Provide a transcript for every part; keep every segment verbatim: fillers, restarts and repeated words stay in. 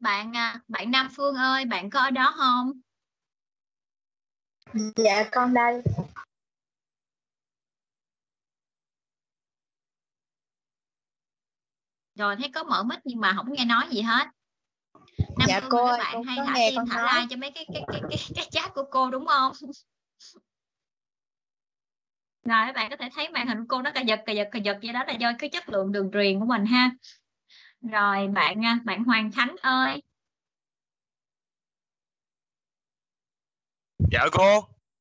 Bạn bạn Nam Phương ơi, bạn có ở đó không? Dạ con đây. Rồi thấy có mở mic nhưng mà không nghe nói gì hết. Nam Dạ Phương cô là ơi, các bạn cô hay có thả nghe tim con thả nói. like cho mấy cái cái cái cái cái chat của cô đúng không? Rồi các bạn có thể thấy màn hình của cô nó cà giật cà giật cà giật vậy đó là do cái chất lượng đường truyền của mình ha. Rồi bạn bạn Hoàng Khánh ơi. Dạ cô.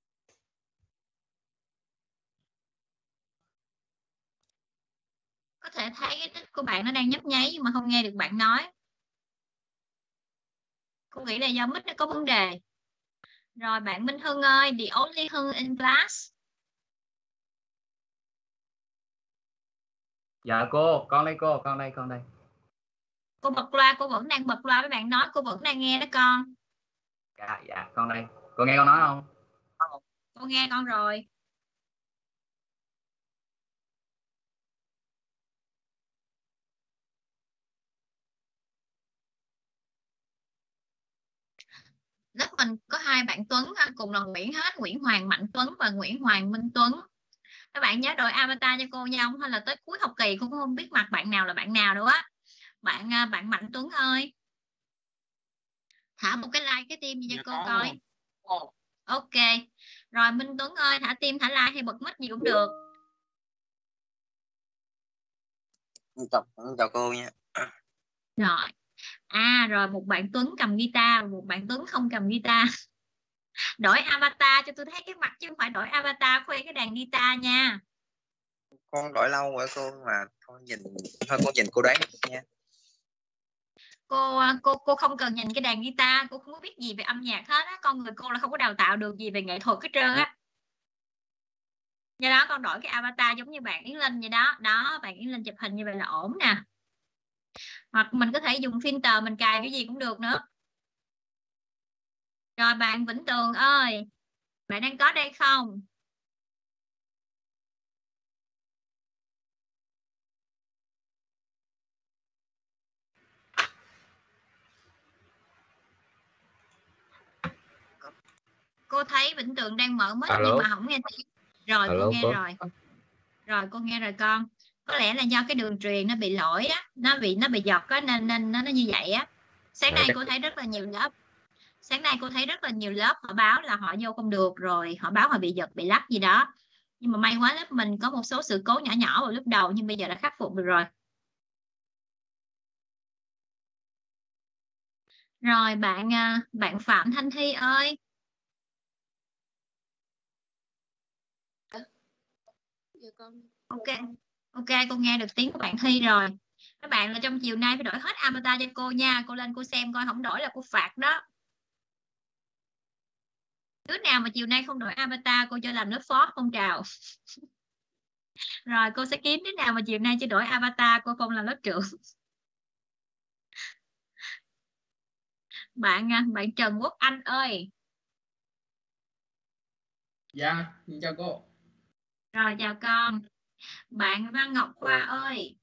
Có thể thấy cái tích của bạn nó đang nhấp nháy nhưng mà không nghe được bạn nói. Cô nghĩ là do mic nó có vấn đề. Rồi bạn Minh Hưng ơi, the only Hưng in class. Dạ cô, con đây cô, con đây, con đây. Cô bật loa, cô vẫn đang bật loa với bạn nói, cô vẫn đang nghe đó con. Dạ, dạ, con đây. Cô nghe con nói không? Cô nghe con rồi. Lớp mình có hai bạn Tuấn cùng là Nguyễn hết, Nguyễn Hoàng Mạnh Tuấn và Nguyễn Hoàng Minh Tuấn. Các bạn nhớ đổi avatar cho cô nha, không hay là tới cuối học kỳ cô cũng không biết mặt bạn nào là bạn nào đâu á. Bạn bạn Mạnh Tuấn ơi, thả một cái like cái tim gì cho cô coi. Ok. Rồi Minh Tuấn ơi, thả tim thả like hay bật mic gì cũng được. Chào, chào cô nha. Rồi. À rồi một bạn Tuấn cầm guitar, một bạn Tuấn không cầm guitar. Đổi avatar cho tôi thấy cái mặt chứ không phải đổi avatar khoe cái đàn guitar nha. Con đổi lâu rồi cô mà thôi nhìn thôi cô nhìn cô đoán nha. Cô cô cô không cần nhìn cái đàn guitar, cô không có biết gì về âm nhạc hết á, con người cô là không có đào tạo được gì về nghệ thuật hết trơn á. Do đó con đổi cái avatar giống như bạn Yến Linh vậy đó. Đó, bạn Yến Linh chụp hình như vậy là ổn nè. Hoặc mình có thể dùng filter mình cài cái gì cũng được nữa. Rồi bạn Vĩnh Tường ơi, bạn đang có đây không? Cô thấy Vĩnh Tường đang mở mic nhưng mà không nghe tiếng. Rồi Hello, cô nghe cô. rồi. Rồi cô nghe rồi con. Có lẽ là do cái đường truyền nó bị lỗi á, nó bị nó bị dọc á nên nên nó, nó như vậy á. Sáng nay cô thấy rất là nhiều lớp. Sáng nay cô thấy rất là nhiều lớp họ báo là họ vô không được rồi, họ báo họ bị giật bị lắc gì đó. Nhưng mà may quá lớp mình có một số sự cố nhỏ nhỏ vào lúc đầu nhưng bây giờ đã khắc phục được rồi. Rồi bạn bạn Phạm Thanh Thi ơi. Ok. Ok, cô nghe được tiếng của bạn Thi rồi. Các bạn là trong chiều nay phải đổi hết avatar cho cô nha. Cô lên cô xem coi, không đổi là cô phạt đó. Đứa nào mà chiều nay không đổi avatar cô cho làm lớp phó phong trào. Rồi cô sẽ kiếm đứa nào mà chiều nay chưa đổi avatar cô không làm lớp trưởng. Bạn bạn Trần Quốc Anh ơi. Dạ, chào cô. Rồi chào con. Bạn Văn Ngọc Khoa ơi.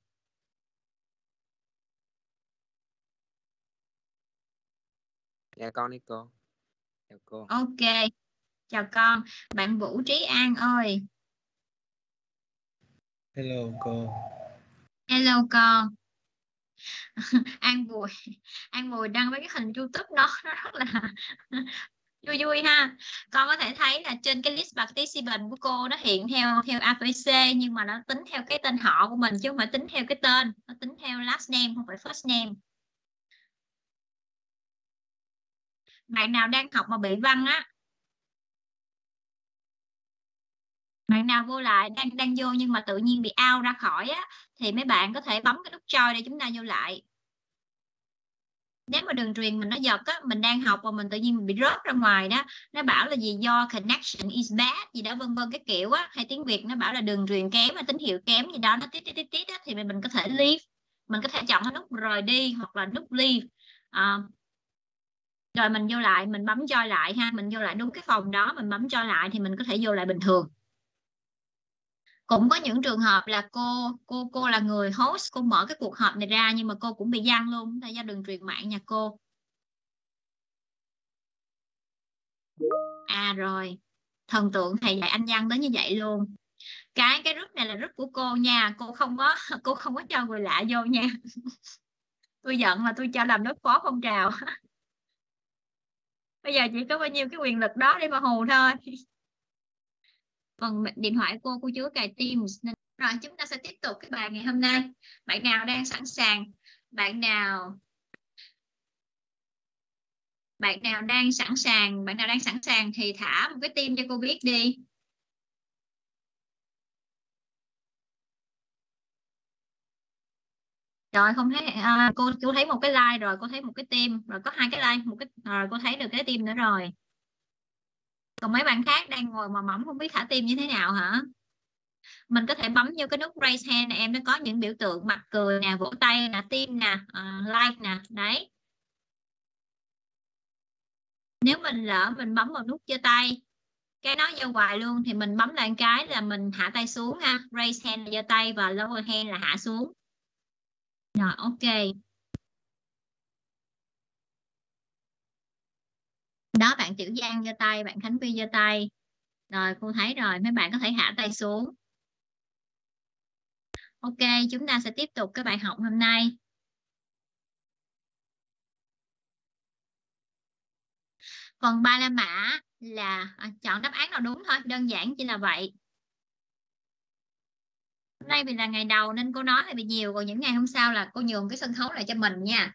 Dạ con đi cô. Chào cô. Ok. Chào con. Bạn Vũ Trí An ơi. Hello cô. Hello con. An Bùi. An Bùi đăng với cái hình YouTube đó nó rất là vui vui ha. Con có thể thấy là trên cái list participant của cô nó hiện theo theo a bê xê nhưng mà nó tính theo cái tên họ của mình chứ không phải tính theo cái tên, nó tính theo last name không phải first name. Bạn nào đang học mà bị văn á, bạn nào vô lại đang đang vô nhưng mà tự nhiên bị out ra khỏi á thì mấy bạn có thể bấm cái nút join để chúng ta vô lại. Nếu mà đường truyền mình nó giật á, mình đang học và mình tự nhiên mình bị rớt ra ngoài đó, nó bảo là gì do connection is bad gì đó vân vân cái kiểu á, hay tiếng Việt nó bảo là đường truyền kém, tín hiệu kém gì đó, nó tít tít tít tít á, thì mình, mình có thể leave, mình có thể chọn cái nút rời đi hoặc là nút leave. À, rồi mình vô lại, mình bấm join lại ha, mình vô lại đúng cái phòng đó, mình bấm join lại thì mình có thể vô lại bình thường. Cũng có những trường hợp là cô cô cô là người host, cô mở cái cuộc họp này ra nhưng mà cô cũng bị giăng luôn là do đường truyền mạng nhà cô. À rồi, thần tượng thầy dạy Anh văn tới như vậy luôn. Cái cái group này là group của cô nha, cô không có cô không có cho người lạ vô nha. Tôi giận mà tôi cho làm đối phó phong trào. Bây giờ chỉ có bao nhiêu cái quyền lực đó để mà hù thôi. Còn điện thoại cô cô chưa cài Teams nên rồi chúng ta sẽ tiếp tục cái bài ngày hôm nay. Bạn nào đang sẵn sàng? Bạn nào bạn nào đang sẵn sàng? Bạn nào đang sẵn sàng thì thả một cái tim cho cô biết đi. Rồi không thấy à, cô cô thấy một cái like rồi, cô thấy một cái tim rồi, có hai cái like, một cái rồi cô thấy được cái tim nữa rồi. Còn mấy bạn khác đang ngồi mà mỏng không biết thả tim như thế nào hả? Mình có thể bấm vô cái nút raise hand này, em nó có những biểu tượng mặt cười nè, vỗ tay nè, tim nè, uh, like nè, đấy. Nếu mình lỡ mình bấm vào nút giơ tay cái nó giơ hoài luôn thì mình bấm lại cái là mình hạ tay xuống ha. Raise hand là giơ tay và lower hand là hạ xuống. Rồi ok. Đó, bạn Tiểu Giang giơ tay, bạn Khánh Vy giơ tay. Rồi cô thấy rồi, mấy bạn có thể hạ tay xuống. Ok, chúng ta sẽ tiếp tục cái bài học hôm nay. Phần ba la mã là à, chọn đáp án nào đúng thôi, đơn giản chỉ là vậy. Hôm nay vì là ngày đầu nên cô nói hơi bị nhiều, còn những ngày hôm sau là cô nhường cái sân khấu lại cho mình nha.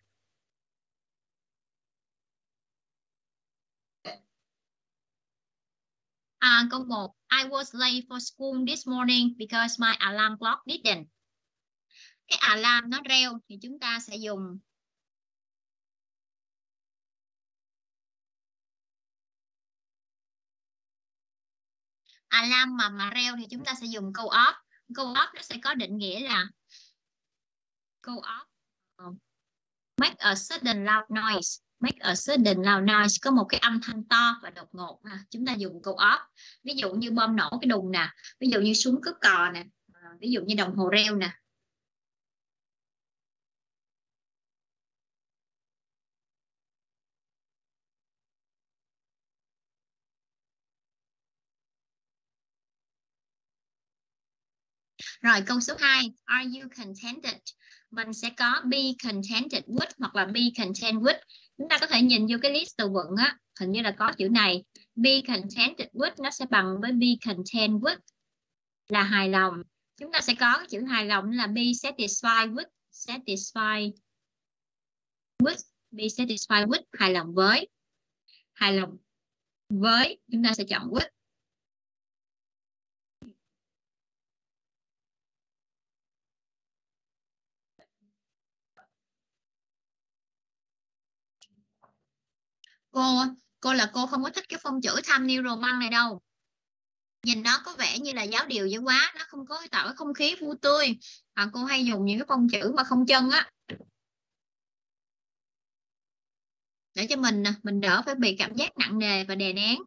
À, câu một. I was late for school this morning because my alarm clock didn't. Cái alarm nó reo thì chúng ta sẽ dùng alarm mà mà reo thì chúng ta sẽ dùng câu off. Câu off nó sẽ có định nghĩa là câu off make a sudden loud noise. Make a sudden loud noise có một cái âm thanh to và đột ngột ha. Chúng ta dùng câu off. Ví dụ như bom nổ cái đùng nè, ví dụ như súng cướp cò nè, à, ví dụ như đồng hồ reo nè. Rồi câu số hai, are you contented? Mình sẽ có be contented with hoặc là be content with. Chúng ta có thể nhìn vô cái list từ vựng á, hình như là có chữ này. Be contented with nó sẽ bằng với be content with là hài lòng. Chúng ta sẽ có cái chữ hài lòng là be satisfied with. Satisfied with. Be satisfied with, hài lòng với. Hài lòng với, chúng ta sẽ chọn with. Cô cô là cô không có thích cái phông chữ Time New Roman này đâu. Nhìn nó có vẻ như là giáo điều dữ quá, nó không có tạo cái không khí vui tươi. À, cô hay dùng những cái phông chữ mà không chân á, để cho mình mình đỡ phải bị cảm giác nặng nề và đè nén.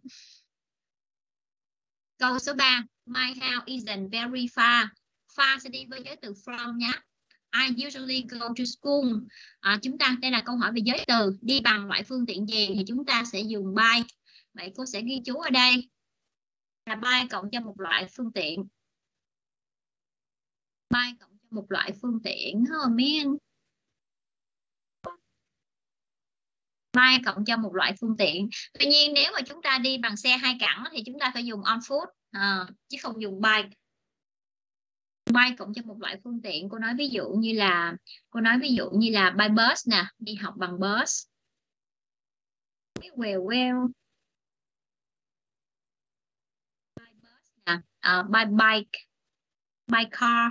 Câu số ba, my house isn't very far. Far sẽ đi với giới từ from nhé. I usually go to school. À, chúng ta đây là câu hỏi về giới từ, đi bằng loại phương tiện gì thì chúng ta sẽ dùng by. Vậy cô sẽ ghi chú ở đây là by cộng cho một loại phương tiện. By cộng cho một loại phương tiện. Oh man. By cộng cho một loại phương tiện. Tuy nhiên nếu mà chúng ta đi bằng xe hai cẳng thì chúng ta phải dùng on foot à, chứ không dùng bike. By cộng cho một loại phương tiện, cô nói ví dụ như là cô nói ví dụ như là by bus nè, đi học bằng bus. Well well. By bus nè, uh, by bike, by car.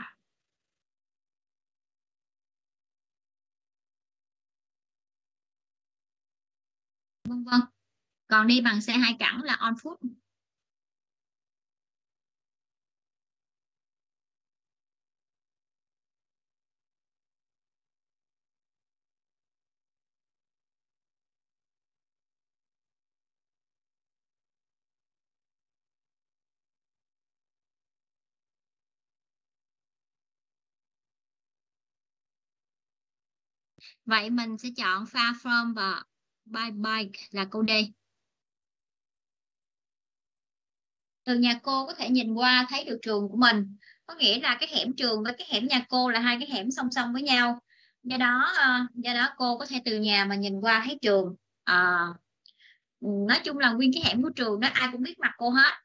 Vân vân. Còn đi bằng xe hai cẳng là on foot. Vậy mình sẽ chọn far from và by bike là câu D. Từ nhà cô có thể nhìn qua thấy được trường của mình, có nghĩa là cái hẻm trường với cái hẻm nhà cô là hai cái hẻm song song với nhau. Do đó uh, do đó cô có thể từ nhà mà nhìn qua thấy trường. À, nói chung là nguyên cái hẻm của trường đó ai cũng biết mặt cô hết.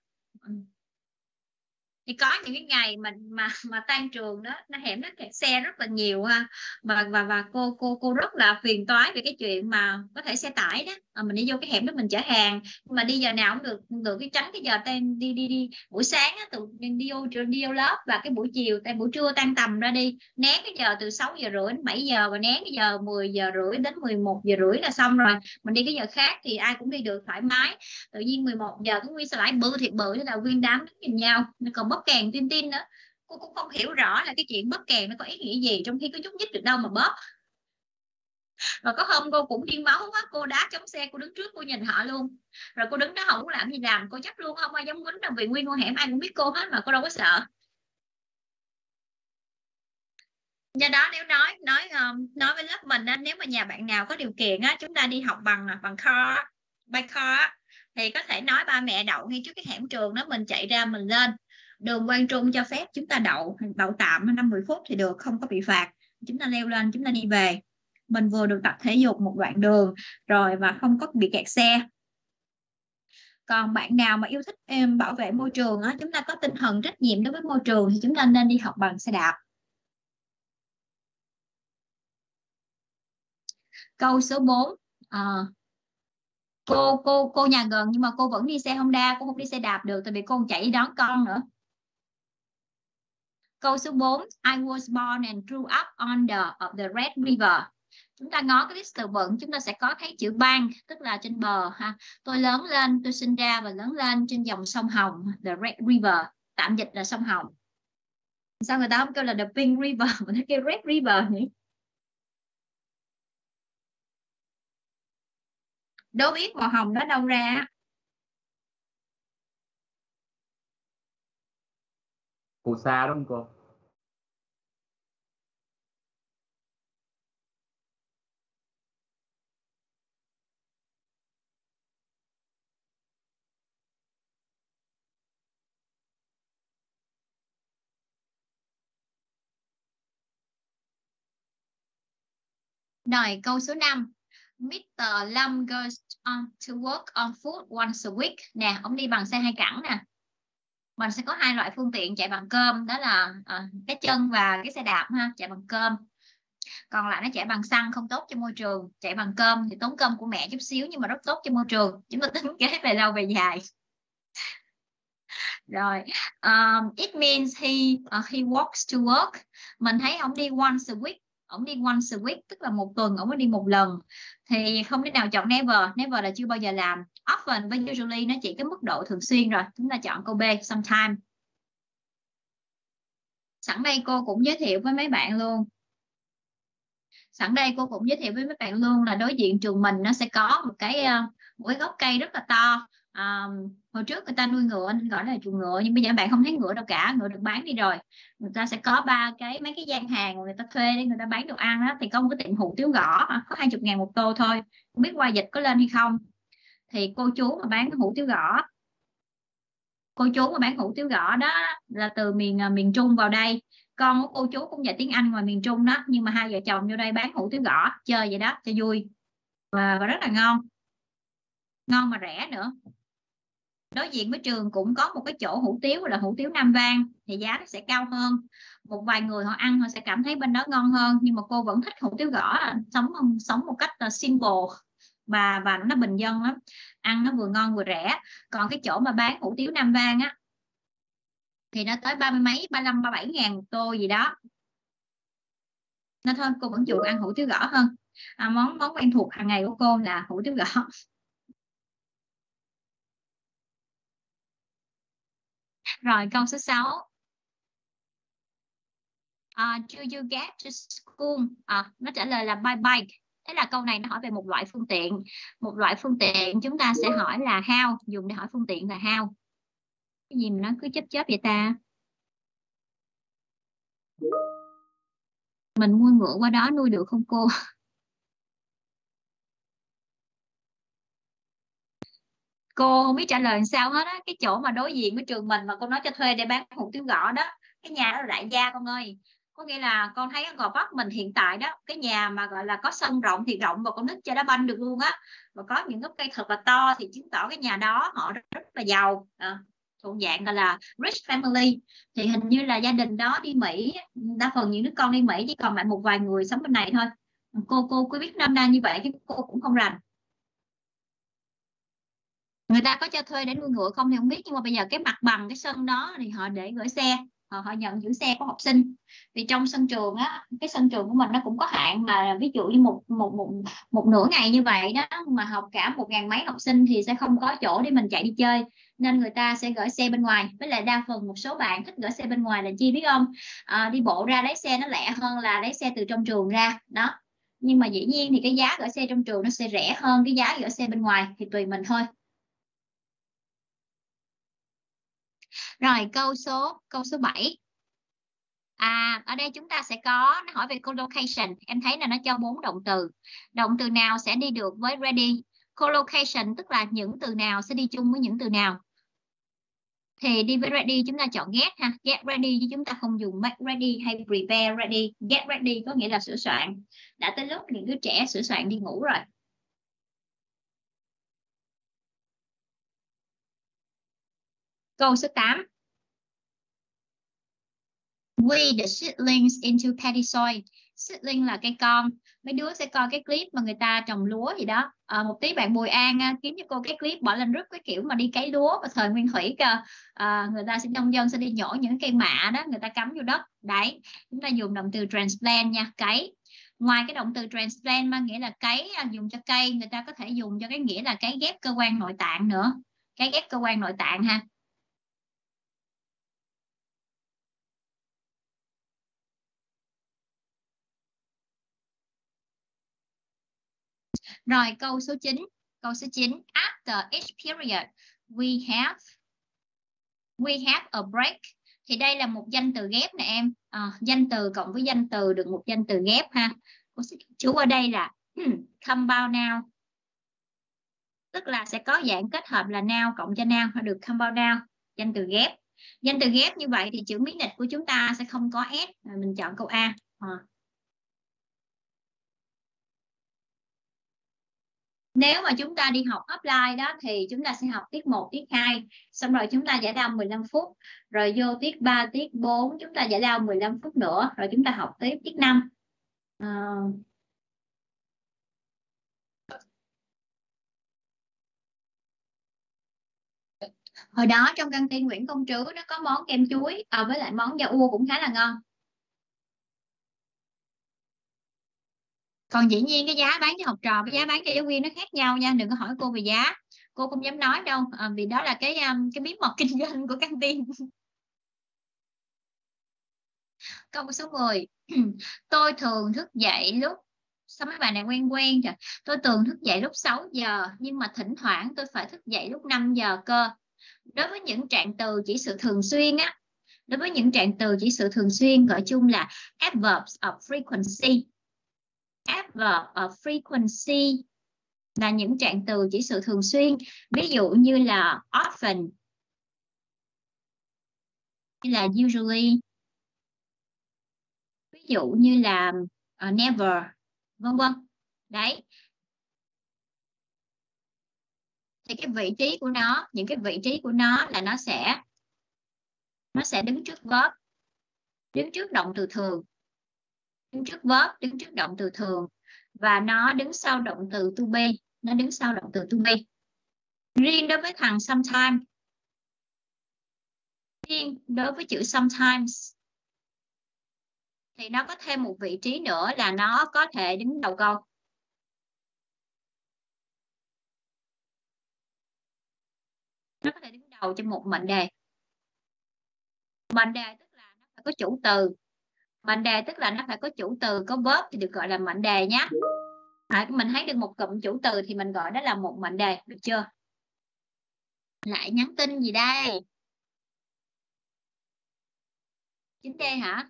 Thì có những cái ngày mà mà mà tan trường đó, nó hẻm nó kẹt xe rất là nhiều ha, và và và cô cô cô rất là phiền toái về cái chuyện mà có thể xe tải đó à, mình đi vô cái hẻm đó mình chở hàng, nhưng mà đi giờ nào cũng được được cái tránh cái giờ tan đi đi đi buổi sáng á, từ đi vô trường đi vô lớp, và cái buổi chiều tại buổi trưa tan tầm ra đi nén cái giờ từ sáu giờ rưỡi đến bảy giờ, và nén cái giờ mười giờ rưỡi đến mười một giờ rưỡi là xong rồi, mình đi cái giờ khác thì ai cũng đi được thoải mái. Tự nhiên mười một giờ cái nguyên xe lại bự thiệt bự, thế là nguyên đám đứng nhìn nhau, còn bóp kèn tin tin nữa. Cô cũng không hiểu rõ là cái chuyện bóp kèn nó có ý nghĩa gì, trong khi có nhúc nhích được đâu mà bóp. Và có hôm cô cũng điên máu quá, cô đá chống xe, cô đứng trước cô nhìn họ luôn, rồi cô đứng đó không có làm gì làm, cô chấp luôn không ai dám quýnh đâu, vì nguyên con hẻm ai cũng biết cô hết mà, cô đâu có sợ. Do đó nếu nói nói nói với lớp mình á, nếu mà nhà bạn nào có điều kiện á, chúng ta đi học bằng bằng car by car thì có thể nói ba mẹ đậu ngay trước cái hẻm trường đó, mình chạy ra mình lên. Đường Quang Trung cho phép chúng ta đậu đậu tạm năm mười phút thì được, không có bị phạt. Chúng ta leo lên chúng ta đi về, mình vừa được tập thể dục một đoạn đường rồi và không có bị kẹt xe. Còn bạn nào mà yêu thích em bảo vệ môi trường á, chúng ta có tinh thần trách nhiệm đối với môi trường thì chúng ta nên đi học bằng xe đạp. Câu số bốn. À, cô cô cô nhà gần nhưng mà cô vẫn đi xe Honda, cô không đi xe đạp được tại vì cô chạy đi đón con nữa. Câu số bốn. I was born and grew up on the of the Red River. Chúng ta ngó cái list từ vựng chúng ta sẽ có thấy chữ bank, tức là trên bờ ha. Tôi lớn lên, tôi sinh ra và lớn lên trên dòng sông Hồng, the Red River, tạm dịch là sông Hồng. Sao người ta không kêu là the Pink River mà nó kêu Red River nhỉ? Đố biết màu hồng đó đâu ra? Phù sa đúng không cô? Rồi câu số năm. mít-tơ Lâm goes on to work on foot once a week. Nè, ông đi bằng xe hai cẳng nè. Mình sẽ có hai loại phương tiện chạy bằng cơm, đó là à, cái chân và cái xe đạp ha, chạy bằng cơm. Còn lại nó chạy bằng xăng không tốt cho môi trường. Chạy bằng cơm thì tốn cơm của mẹ chút xíu nhưng mà rất tốt cho môi trường. Chúng ta tính kế về lâu về dài. Rồi, um, it means he uh, he walks to work. Mình thấy ông đi once a week. Ông đi once a week tức là một tuần ông mới đi một lần. Thì không thể nào chọn never. Never là chưa bao giờ làm. Often với usually nó chỉ cái mức độ thường xuyên rồi. Chúng ta chọn câu B, sometime. Sẵn đây cô cũng giới thiệu với mấy bạn luôn. Sẵn đây cô cũng giới thiệu với mấy bạn luôn là đối diện trường mình nó sẽ có một cái một cái gốc cây rất là to. À, hồi trước người ta nuôi ngựa nên gọi là chuồng ngựa, nhưng bây giờ bạn không thấy ngựa đâu cả, ngựa được bán đi rồi. Người ta sẽ có ba cái mấy cái gian hàng người ta thuê để người ta bán đồ ăn đó, thì có một cái tiệm hủ tiếu gõ có hai mươi ngàn một tô thôi, không biết qua dịch có lên hay không. Thì cô chú mà bán hủ tiếu gõ cô chú mà bán hủ tiếu gõ đó là từ miền miền Trung vào đây. Con của cô chú cũng dạy tiếng Anh ngoài miền Trung đó, nhưng mà hai vợ chồng vô đây bán hủ tiếu gõ chơi vậy đó cho vui, và, và rất là ngon ngon mà rẻ nữa. Đối diện với trường cũng có một cái chỗ hủ tiếu là hủ tiếu Nam Vang, thì giá nó sẽ cao hơn. Một vài người họ ăn họ sẽ cảm thấy bên đó ngon hơn, nhưng mà cô vẫn thích hủ tiếu gõ, sống sống một cách là simple và và nó bình dân lắm, ăn nó vừa ngon vừa rẻ. Còn cái chỗ mà bán hủ tiếu Nam Vang á thì nó tới ba mươi mấy, ba mươi lăm, ba mươi bảy ngàn một tô gì đó. Nên thôi cô vẫn chuộng ăn hủ tiếu gõ hơn. À, món món quen thuộc hàng ngày của cô là hủ tiếu gõ. Rồi câu số sáu. Uh, do you get to school? À, nó trả lời là by bike. Thế là câu này nó hỏi về một loại phương tiện. Một loại phương tiện chúng ta sẽ hỏi là how. Dùng để hỏi phương tiện là how. Cái gì mà nó cứ chớp chớp vậy ta? Mình mua ngựa qua đó nuôi được không cô? Cô không biết trả lời làm sao hết á. Cái chỗ mà đối diện với trường mình mà cô nói cho thuê để bán hủ tiếu gõ đó, cái nhà đó là đại gia con ơi. Có nghĩa là con thấy ở Gò Vấp mình hiện tại đó, cái nhà mà gọi là có sân rộng thì rộng và con nít chơi đá banh được luôn á, và có những gốc cây thật là to thì chứng tỏ cái nhà đó họ rất, rất là giàu, à, thuộc dạng gọi là rich family. Thì hình như là gia đình đó đi Mỹ, đa phần những đứa con đi Mỹ, chỉ còn lại một vài người sống bên này thôi. Cô cô cứ biết năm nay như vậy chứ cô cũng không rành. Người ta có cho thuê để nuôi ngựa không thì không biết, nhưng mà bây giờ cái mặt bằng cái sân đó thì họ để gửi xe, họ, họ nhận giữ xe của học sinh. Vì trong sân trường á, cái sân trường của mình nó cũng có hạn, mà ví dụ như một một một một nửa ngày như vậy đó mà học cả một ngàn mấy học sinh thì sẽ không có chỗ để mình chạy đi chơi, nên người ta sẽ gửi xe bên ngoài. Với lại đa phần một số bạn thích gửi xe bên ngoài là chi biết không, à, đi bộ ra lấy xe nó lẹ hơn là lấy xe từ trong trường ra đó. Nhưng mà dĩ nhiên thì cái giá gửi xe trong trường nó sẽ rẻ hơn cái giá gửi xe bên ngoài, thì tùy mình thôi. Rồi câu số câu số bảy. À, ở đây chúng ta sẽ có, nó hỏi về collocation. Em thấy là nó cho bốn động từ. Động từ nào sẽ đi được với ready? Collocation tức là những từ nào sẽ đi chung với những từ nào. Thì đi với ready chúng ta chọn get ha. Get ready chứ chúng ta không dùng make ready hay prepare ready. Get ready có nghĩa là sửa soạn. Đã tới lúc những đứa trẻ sửa soạn đi ngủ rồi. Câu số tám. Weed the seedlings into paddy soil. Seedling là cây con. Mấy đứa sẽ coi cái clip mà người ta trồng lúa gì đó. À, một tí bạn Bùi An à, kiếm cho cô cái clip bỏ lên group cái kiểu mà đi cấy lúa vào thời Nguyên Thủy cơ. À, người ta sẽ nông dân sẽ đi nhổ những cây mạ đó, người ta cắm vô đất. Đấy, chúng ta dùng động từ transplant nha, cấy. Ngoài cái động từ transplant mang nghĩa là cấy dùng cho cây, người ta có thể dùng cho cái nghĩa là cấy ghép cơ quan nội tạng nữa. Cấy ghép cơ quan nội tạng ha. Rồi câu số chín. Câu số chín. After each period we have we have a break. Thì đây là một danh từ ghép nè em. À, danh từ cộng với danh từ được một danh từ ghép ha. Chú ở đây là compound noun. Tức là sẽ có dạng kết hợp là noun cộng cho noun, được compound noun, danh từ ghép. Danh từ ghép như vậy thì chữ miết nịch của chúng ta sẽ không có S. Mình chọn câu A. À. Nếu mà chúng ta đi học offline đó thì chúng ta sẽ học tiết một, tiết hai, xong rồi chúng ta giải lao mười lăm phút, rồi vô tiết ba, tiết bốn chúng ta giải lao mười lăm phút nữa, rồi chúng ta học tiếp tiết năm. À... Hồi đó trong căng tin Nguyễn Công Trứ nó có món kem chuối à, với lại món da ua cũng khá là ngon. Còn dĩ nhiên cái giá bán cho học trò với giá bán cho giáo viên nó khác nhau nha, đừng có hỏi cô về giá, cô không dám nói đâu, à, vì đó là cái um, cái bí mật kinh doanh của căng tin. Câu số mười. Tôi thường thức dậy lúc, sao mấy bạn này quen quen rồi. Tôi thường thức dậy lúc sáu giờ, nhưng mà thỉnh thoảng tôi phải thức dậy lúc năm giờ cơ. Đối với những trạng từ chỉ sự thường xuyên á, đối với những trạng từ chỉ sự thường xuyên gọi chung là adverbs of frequency. Adverb of frequency là những trạng từ chỉ sự thường xuyên. Ví dụ như là often, như là usually, ví dụ như là uh, never, vân vân. Đấy. Thì cái vị trí của nó, những cái vị trí của nó là nó sẽ nó sẽ đứng trước verb, đứng trước động từ thường, đứng trước verb, đứng trước động từ thường, và nó đứng sau động từ to be, nó đứng sau động từ to be. Riêng đối với thằng sometimes, riêng đối với chữ sometimes thì nó có thêm một vị trí nữa là nó có thể đứng đầu câu. Nó có thể đứng đầu trong một mệnh đề. Mệnh đề tức là nó phải có chủ từ. Mệnh đề tức là nó phải có chủ từ, có verb thì được gọi là mệnh đề nhé. À, mình thấy được một cụm chủ từ thì mình gọi đó là một mệnh đề, được chưa? Lại nhắn tin gì đây? chín D hả?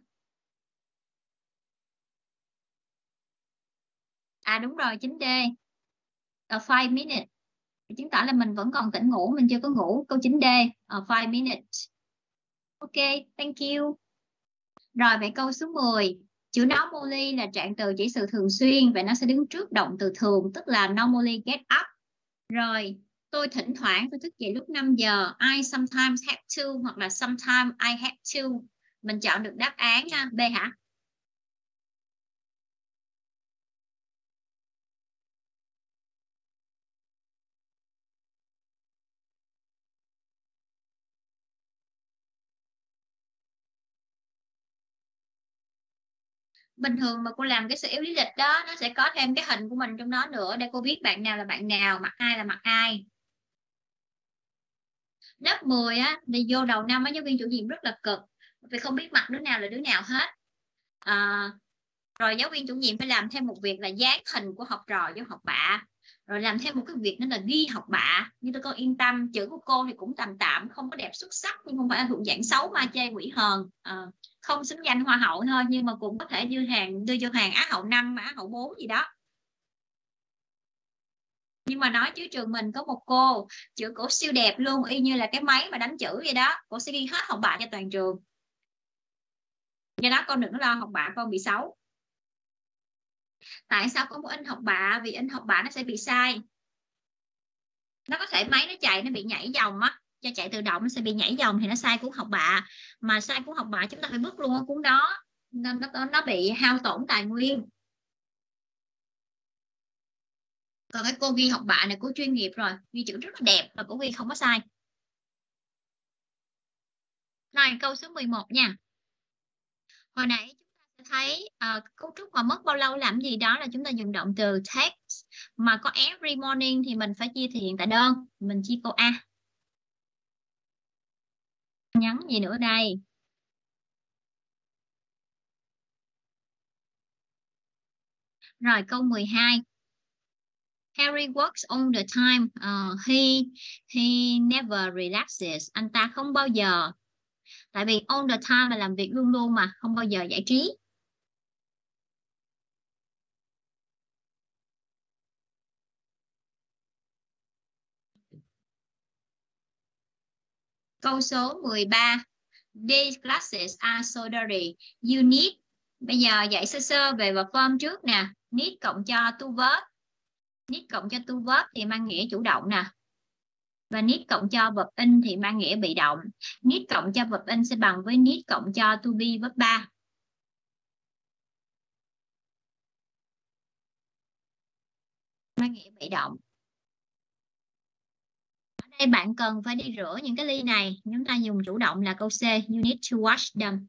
À đúng rồi, chín D. A five minute. chứng tỏ là mình vẫn còn tỉnh ngủ, mình chưa có ngủ. Câu chín D, uh, five minutes. Ok, thank you. Rồi vậy câu số mười, chữ normally là trạng từ chỉ sự thường xuyên, vậy nó sẽ đứng trước động từ thường, tức là normally get up. Rồi, tôi thỉnh thoảng tôi thức dậy lúc năm giờ. I sometimes have to hoặc là sometimes I have to. Mình chọn được đáp án B hả? Bình thường mà cô làm cái sơ yếu lý lịch đó, nó sẽ có thêm cái hình của mình trong đó nữa để cô biết bạn nào là bạn nào, mặt ai là mặt ai. Lớp mười á, thì vô đầu năm á, giáo viên chủ nhiệm rất là cực vì không biết mặt đứa nào là đứa nào hết. À, rồi giáo viên chủ nhiệm phải làm thêm một việc là dán hình của học trò vô học bạ, rồi làm thêm một cái việc nữa là ghi học bạ. Nhưng tôi con yên tâm, chữ của cô thì cũng tạm tạm, không có đẹp xuất sắc, nhưng không phải là thuộc dạng xấu ma chê quỷ hờn, à, không xứng danh hoa hậu thôi, nhưng mà cũng có thể đưa hàng đưa vô hàng á hậu năm, á hậu bốn gì đó. Nhưng mà nói chứ trường mình có một cô chữ cổ siêu đẹp luôn, y như là cái máy mà đánh chữ vậy đó, cô sẽ ghi hết học bạ cho toàn trường. Do đó con đừng có lo học bạ con bị xấu. Tại sao con có in học bạ? Vì in học bạ nó sẽ bị sai. Nó có thể máy nó chạy nó bị nhảy dòng á, cho chạy tự động nó sẽ bị nhảy dòng thì nó sai cuốn học bạ, mà sai cuốn học bạ chúng ta phải vứt luôn ở cuốn đó, nên nó, nó bị hao tổn tài nguyên. Còn cái cô ghi học bạ này cô chuyên nghiệp rồi, ghi chữ rất là đẹp và cô ghi không có sai. Rồi câu số mười một nha. Hồi nãy chúng ta sẽ thấy uh, cấu trúc mà mất bao lâu làm gì đó là chúng ta dùng động từ take, mà có every morning thì mình phải chia thì hiện tại đơn, mình chia câu A. Nhắn gì nữa đây? Rồi câu mười hai. Harry works all the time. Uh, he he never relaxes. Anh ta không bao giờ. Tại vì all the time là làm việc luôn luôn mà, không bao giờ giải trí. Câu số mười ba. These classes are so dirty. You need. Bây giờ dạy sơ sơ về verb form trước nè. Need cộng cho to verb. Need cộng cho to verb thì mang nghĩa chủ động nè. Và need cộng cho verb in thì mang nghĩa bị động. Need cộng cho verb in sẽ bằng với need cộng cho to be verb ba. Mang nghĩa bị động. Ở đây bạn cần phải đi rửa những cái ly này. Chúng ta dùng chủ động là câu C. You need to wash them.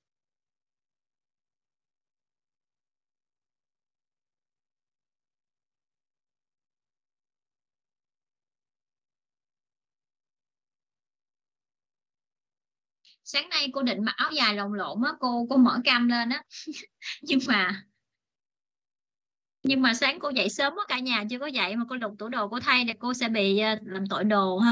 Sáng nay cô định mặc áo dài lồng lộn á, cô cô mở cam lên á. nhưng mà nhưng mà sáng cô dậy sớm quá, cả nhà chưa có dậy mà cô lục tủ đồ cô thay thì cô sẽ bị làm tội đồ ha.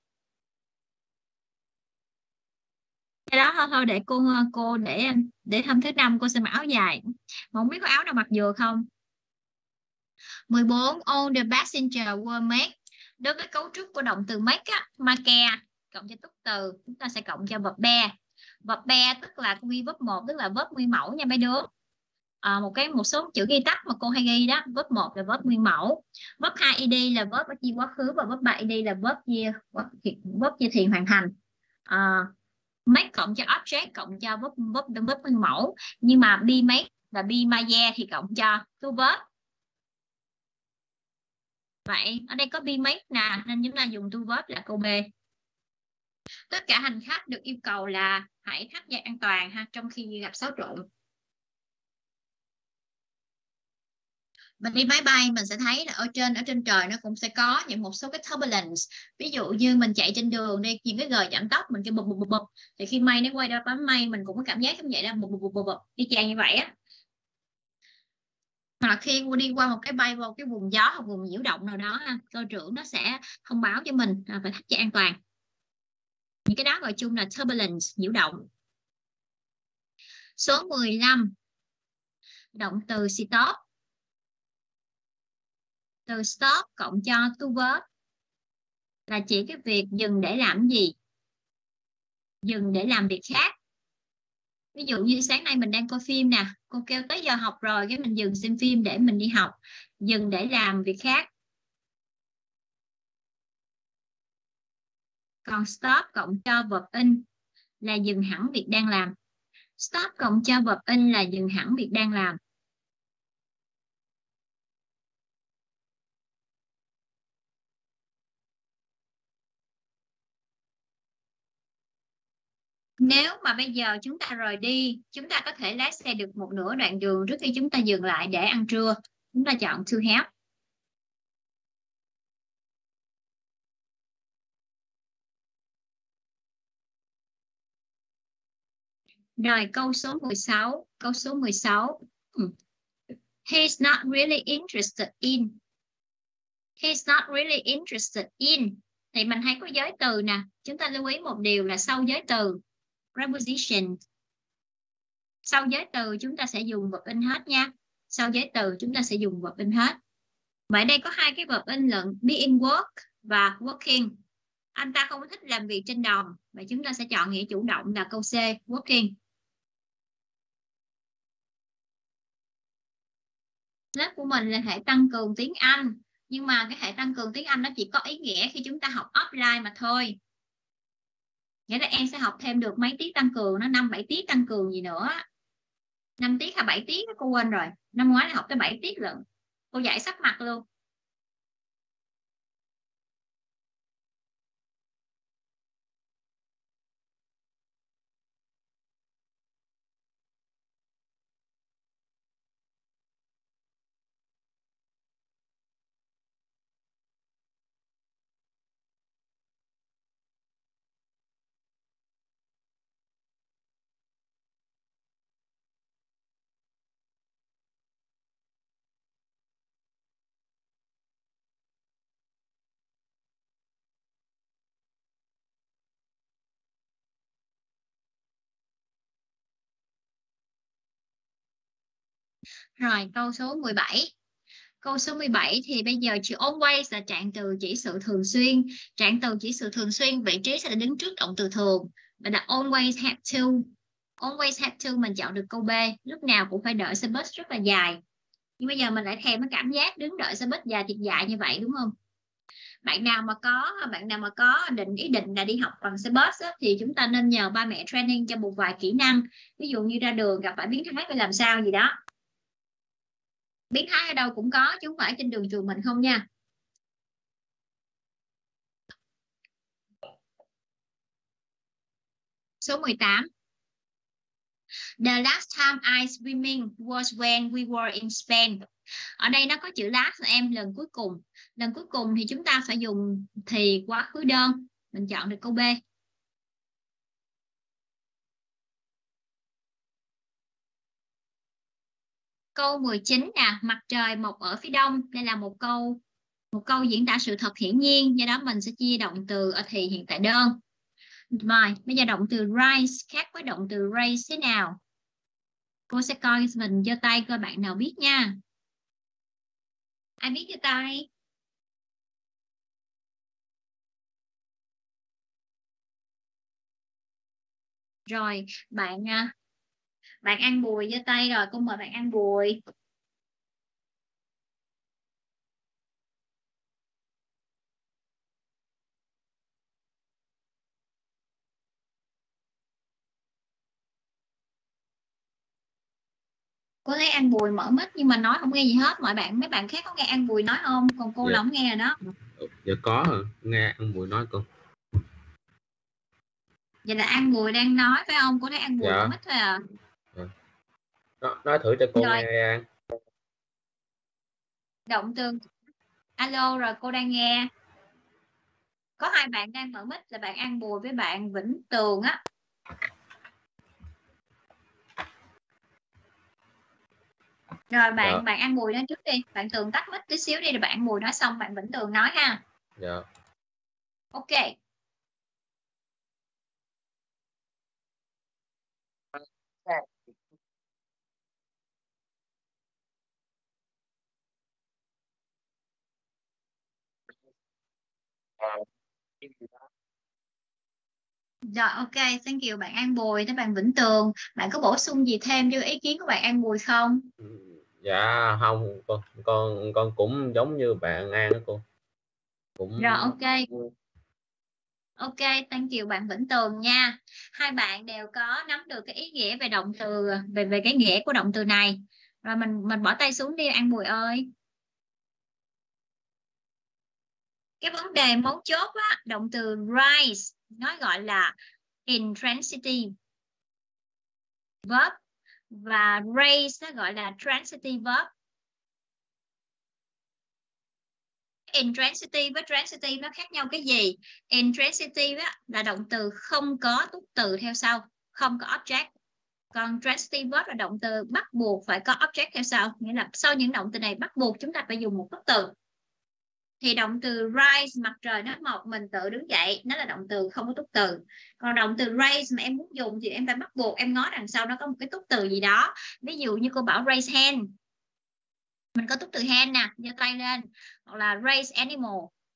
Cái đó thôi, thôi để cô cô để để hôm thứ năm cô sẽ mặc áo dài. Mà không biết có áo nào mặc vừa không. mười bốn. All the passengers were made. Đối với cấu trúc của động từ make á, make cộng cho túc từ, chúng ta sẽ cộng cho verb be. Verb be tức là ghi verb một, tức là verb nguyên mẫu nha mấy đứa. À, một cái một số chữ ghi tắt mà cô hay ghi đó. Verb một là verb nguyên mẫu, verb hai id là verb chia quá khứ, và verb ba id là verb chia verb chia thiện hoàn thành. À, make cộng cho object cộng cho verb verb verb nguyên mẫu, nhưng mà be make và be made thì cộng cho to verb. Vậy ở đây có be make nè, nên chúng ta dùng to verb là câu B. Tất cả hành khách được yêu cầu là hãy thắt dây an toàn ha, trong khi gặp xáo trộn. Mình đi máy bay mình sẽ thấy là ở trên ở trên trời nó cũng sẽ có những một số cái turbulence. Ví dụ như mình chạy trên đường đi, những cái gờ giảm tốc mình kêu bụp bụp bụp bụp, thì khi mây nó quay ra bám mây mình cũng có cảm giác như vậy đó, bụp bụp bụp bụp đi chang như vậy á. Hoặc là khi đi qua một cái bay vào cái vùng gió hoặc vùng nhiễu động nào đó ha, cơ trưởng nó sẽ thông báo cho mình à, phải thắt dây an toàn. Những cái đó gọi chung là turbulence, nhiễu động. Số mười lăm. Động từ stop. Từ stop cộng cho to verb là chỉ cái việc dừng để làm gì? Dừng để làm việc khác. Ví dụ như sáng nay mình đang coi phim nè, cô kêu tới giờ học rồi, cái mình dừng xem phim để mình đi học. Dừng để làm việc khác. Còn stop cộng cho verb in là dừng hẳn việc đang làm. Stop cộng cho verb in là dừng hẳn việc đang làm. Nếu mà bây giờ chúng ta rời đi, chúng ta có thể lái xe được một nửa đoạn đường trước khi chúng ta dừng lại để ăn trưa. Chúng ta chọn to have. Rồi câu số mười sáu. Câu số mười sáu. Hmm. He's not really interested in. He's not really interested in. Thì mình hay có giới từ nè. Chúng ta lưu ý một điều là sau giới từ preposition. Sau giới từ chúng ta sẽ dùng verb in hết nha. Sau giới từ chúng ta sẽ dùng verb in hết. Vậy đây có hai cái verb in lận, being work và working. Anh ta không thích làm việc trên đồng. Vậy chúng ta sẽ chọn nghĩa chủ động là câu C, working. Lớp của mình là hệ tăng cường tiếng Anh. Nhưng mà cái hệ tăng cường tiếng Anh nó chỉ có ý nghĩa khi chúng ta học offline mà thôi. Nghĩa là em sẽ học thêm được mấy tiết tăng cường, nó năm bảy tiết tăng cường gì nữa. năm tiết hay bảy tiết cô quên rồi. Năm ngoái là học tới bảy tiết lận. Cô dạy sắp mặt luôn. Rồi câu số mười bảy. Câu số mười bảy thì bây giờ chữ always là trạng từ chỉ sự thường xuyên. Trạng từ chỉ sự thường xuyên vị trí sẽ đứng trước động từ thường. Và là always have to. Always have to mình chọn được câu B. Lúc nào cũng phải đợi xe bus rất là dài. Nhưng bây giờ mình lại thèm cái cảm giác đứng đợi xe bus dài thiệt dài như vậy đúng không? Bạn nào mà có bạn nào mà có định ý định là đi học bằng xe bus á, thì chúng ta nên nhờ ba mẹ training cho một vài kỹ năng. Ví dụ như ra đường gặp phải biến thái phải làm sao gì đó. Biến thái ở đâu cũng có chứ không phải trên đường trường mình không nha. Số mười tám. The last time I swimming was when we were in Spain. Ở đây nó có chữ last em, lần cuối cùng. Lần cuối cùng thì chúng ta phải dùng thì quá khứ đơn. Mình chọn được câu B. Câu mười chín nè, mặt trời mọc ở phía đông. Đây là một câu một câu diễn tả sự thật hiển nhiên, do đó mình sẽ chia động từ ở thì hiện tại đơn. Rồi, bây giờ động từ rise khác với động từ raise thế nào? Cô sẽ coi mình giơ tay coi bạn nào biết nha. Ai biết giơ tay? Rồi, bạn bạn An Bùi giơ tay rồi, cô mời bạn An Bùi. Cô thấy An Bùi mở mic nhưng mà nói không nghe gì hết. Mọi bạn mấy bạn khác có nghe An Bùi nói không? Còn cô Dạ. là không nghe rồi đó. Dạ có hả? Nghe An Bùi nói cô. Vậy là An Bùi đang nói phải không? Cô thấy An Bùi Dạ. mở mic thôi à. Dạ. Nói, nói thử cho cô Rồi. nghe An. Động từ alo rồi, cô đang nghe. Có hai bạn đang mở mic là bạn An Bùi với bạn Vĩnh Tường á. Rồi bạn Dạ. bạn An Bùi nói trước đi, bạn Tường tắt mic tí xíu đi rồi bạn An Bùi nói xong bạn Vĩnh Tường nói ha. Dạ. Ok. Rồi, ok, thank you bạn An Bùi. Tới bạn Vĩnh Tường, bạn có bổ sung gì thêm cho ý kiến của bạn An Bùi không? Dạ không, con con con cũng giống như bạn An đó cô. Cũng Rồi, ok. Ok, thank you bạn Vĩnh Tường nha. Hai bạn đều có nắm được cái ý nghĩa về động từ, về về cái nghĩa của động từ này. Rồi mình mình bỏ tay xuống đi An Bùi ơi. Cái vấn đề mấu chốt á, động từ rise nó gọi là intransitive verb và raise nó gọi là transitive verb. Intransitive với transitive nó khác nhau cái gì? Intransitive á, là động từ không có túc từ theo sau, không có object. Còn transitive verb là động từ bắt buộc phải có object theo sau, nghĩa là sau những động từ này bắt buộc chúng ta phải dùng một túc từ. Thì động từ rise, mặt trời nó mọc mình tự đứng dậy, nó là động từ không có túc từ. Còn động từ raise mà em muốn dùng thì em phải bắt buộc em ngó đằng sau nó có một cái túc từ gì đó. Ví dụ như cô bảo raise hand, mình có túc từ hand nè, giơ tay lên, hoặc là raise animal.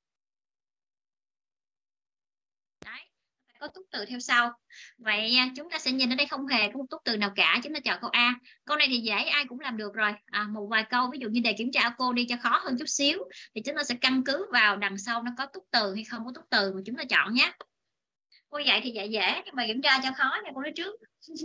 Đấy, phải có túc từ theo sau. Vậy chúng ta sẽ nhìn ở đây không hề có một túc từ nào cả, chúng ta chọn câu A. Câu này thì dễ, ai cũng làm được rồi. À, một vài câu ví dụ như đề kiểm tra cô đi cho khó hơn chút xíu thì chúng ta sẽ căn cứ vào đằng sau nó có túc từ hay không có túc từ mà chúng ta chọn nhé. Cô dạy thì dạy dễ nhưng mà kiểm tra cho khó nha cô nói trước.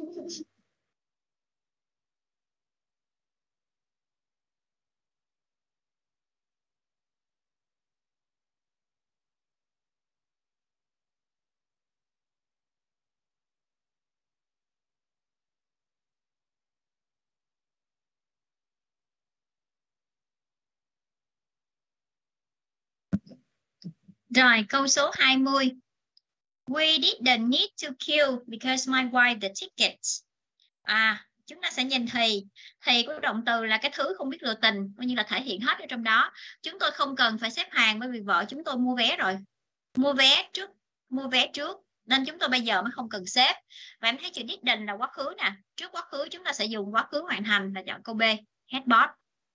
Rồi, câu số hai mươi. We didn't need to kill because my wife the tickets. À, chúng ta sẽ nhìn thì. Thì của động từ là cái thứ không biết lựa tình, coi như là thể hiện hết ở trong đó. Chúng tôi không cần phải xếp hàng bởi vì vợ chúng tôi mua vé rồi. Mua vé trước, mua vé trước. Nên chúng tôi bây giờ mới không cần xếp. Và em thấy chữ didn't là quá khứ nè. Trước quá khứ chúng ta sẽ dùng quá khứ hoàn thành là chọn câu B, had bought.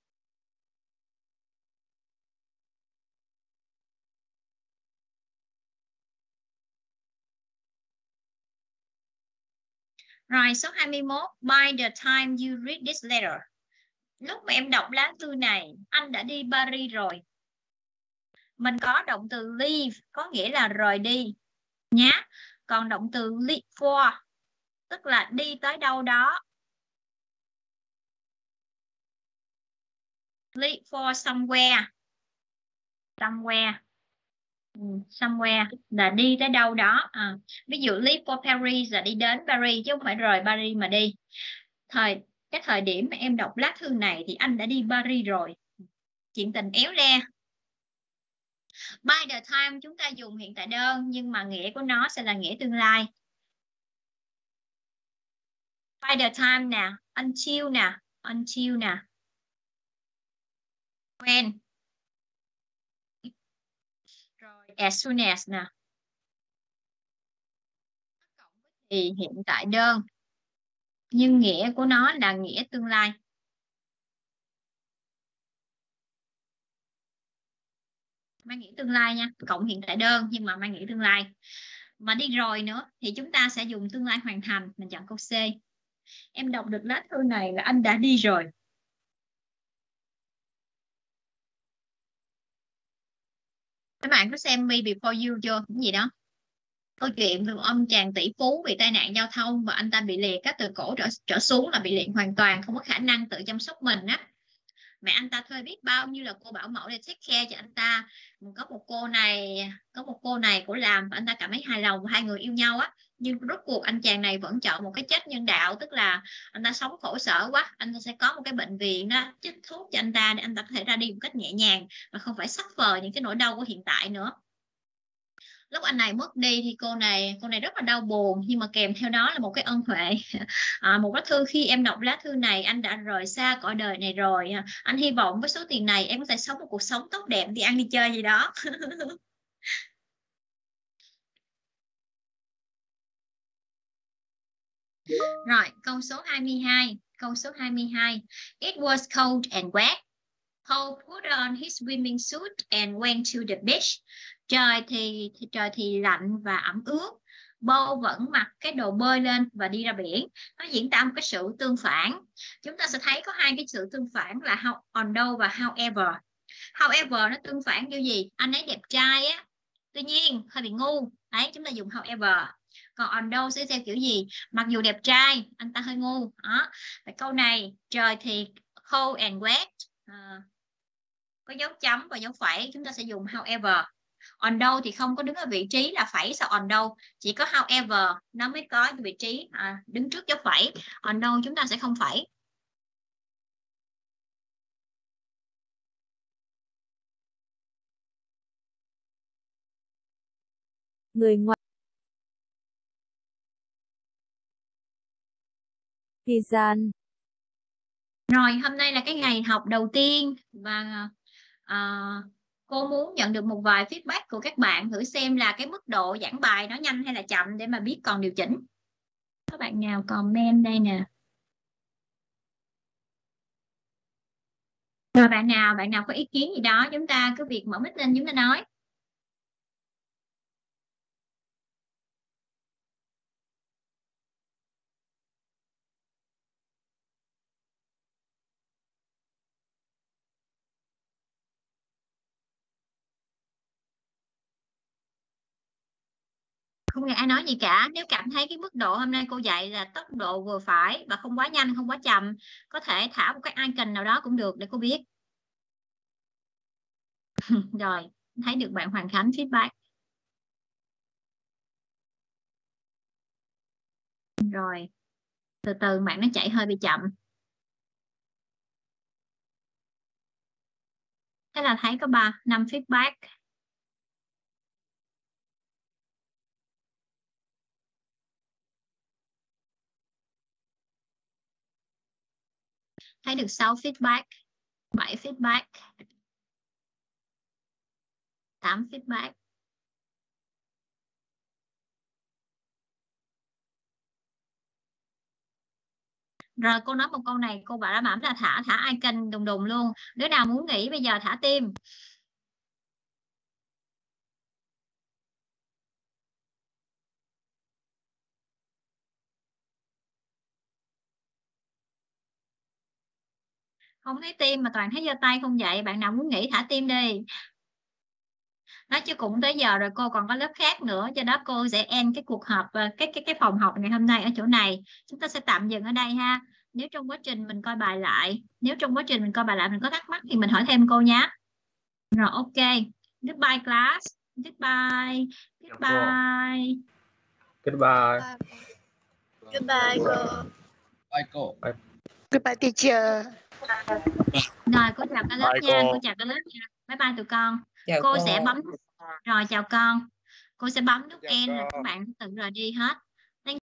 Rồi, số hai mươi mốt. By the time you read this letter. Lúc mà em đọc lá thư này, anh đã đi Paris rồi. Mình có động từ leave, có nghĩa là rời đi nhá. Còn động từ leave for, tức là đi tới đâu đó. Leave for somewhere. Somewhere. Somewhere là đi tới đâu đó. À, ví dụ leave for Paris là đi đến Paris chứ không phải rời Paris mà đi. Thời cái thời điểm mà em đọc lá thư này thì anh đã đi Paris rồi. Chuyện tình éo le. By the time chúng ta dùng hiện tại đơn nhưng mà nghĩa của nó sẽ là nghĩa tương lai. By the time nè, until nè, until nè. When. Rồi as soon as nè. Thì hiện tại đơn nhưng nghĩa của nó là nghĩa tương lai. Mang nghĩa tương lai nha, cộng hiện tại đơn nhưng mà mang nghĩa tương lai. Mà đi rồi nữa thì chúng ta sẽ dùng tương lai hoàn thành, mình chọn câu C. Em đọc được lá thư này là anh đã đi rồi. Các bạn có xem Me Before You chưa? Cái gì đó? Câu chuyện về một ông chàng tỷ phú bị tai nạn giao thông và anh ta bị liệt các từ cổ trở, trở xuống là bị liệt hoàn toàn, không có khả năng tự chăm sóc mình á. Mẹ anh ta thuê biết bao nhiêu là cô bảo mẫu để take care cho anh ta. Có một cô này, có một cô này của làm và anh ta cảm thấy hài lòng, hai người yêu nhau á. Nhưng rốt cuộc anh chàng này vẫn chọn một cái chết nhân đạo, tức là anh ta sống khổ sở quá, anh ta sẽ có một cái bệnh viện đó chích thuốc cho anh ta để anh ta có thể ra đi một cách nhẹ nhàng và không phải suffer những cái nỗi đau của hiện tại nữa. Lúc anh này mất đi thì cô này cô này rất là đau buồn, nhưng mà kèm theo đó là một cái ân huệ. À, một lá thư: khi em đọc lá thư này anh đã rời xa cõi đời này rồi, anh hy vọng với số tiền này em có thể sống một cuộc sống tốt đẹp, đi ăn đi chơi gì đó. Rồi câu số hai mươi hai. Câu số hai mươi hai. It was cold and wet. Cole put on his swimming suit and went to the beach. Trời thì, thì trời thì lạnh và ẩm ướt. Bo vẫn mặc cái đồ bơi lên và đi ra biển. Nó diễn tả một cái sự tương phản. Chúng ta sẽ thấy có hai cái sự tương phản là how, although và however. However nó tương phản kiểu gì? Anh ấy đẹp trai á. Tuy nhiên hơi bị ngu. Đấy, chúng ta dùng however. Còn although sẽ theo kiểu gì? Mặc dù đẹp trai, anh ta hơi ngu. Đó. Và câu này, trời thì cold and wet. À, có dấu chấm và dấu phẩy, chúng ta sẽ dùng however. Although thì không có đứng ở vị trí là phẩy sau although, chỉ có however nó mới có vị trí à, đứng trước dấu phẩy. Although chúng ta sẽ không phẩy. Người ngoài thời gian. Rồi, hôm nay là cái ngày học đầu tiên và à, cô muốn nhận được một vài feedback của các bạn, thử xem là cái mức độ giảng bài nó nhanh hay là chậm để mà biết còn điều chỉnh. Các bạn nào comment đây nè. Rồi bạn nào, bạn nào có ý kiến gì đó, chúng ta cứ việc mở mic lên chúng ta nói. Không nghe ai nói gì cả. Nếu cảm thấy cái mức độ hôm nay cô dạy là tốc độ vừa phải và không quá nhanh, không quá chậm, có thể thả một cái icon nào đó cũng được để cô biết. Rồi, thấy được bạn Hoàng Khánh feedback. Rồi, từ từ bạn nó chạy hơi bị chậm. Thế là thấy có ba, năm feedback. Thấy được sáu feedback, bảy feedback, tám feedback. Rồi cô nói một câu này, cô bảo đã bảo là thả thả icon đùng đùng luôn. Đứa nào muốn nghỉ bây giờ thả tim. Không thấy tim mà toàn thấy giơ tay không vậy. Bạn nào muốn nghỉ thả tim đi. Nói chứ cũng tới giờ rồi, cô còn có lớp khác nữa, cho đó cô sẽ end cái cuộc họp, cái cái cái phòng học ngày hôm nay ở chỗ này. Chúng ta sẽ tạm dừng ở đây ha. Nếu trong quá trình mình coi bài lại, nếu trong quá trình mình coi bài lại mình có thắc mắc thì mình hỏi thêm cô nhé. Rồi ok. Goodbye class. Goodbye. Goodbye. Goodbye. Goodbye cô. Bye cô. Goodbye teacher. Rồi cô chào cả lớp Bye nha, cô. cô chào cả lớp nha. Bye bye tụi con. Chào Cô cô. sẽ bấm. Rồi chào con. Cô sẽ bấm nút Chào end là cô. các bạn tự rời đi hết.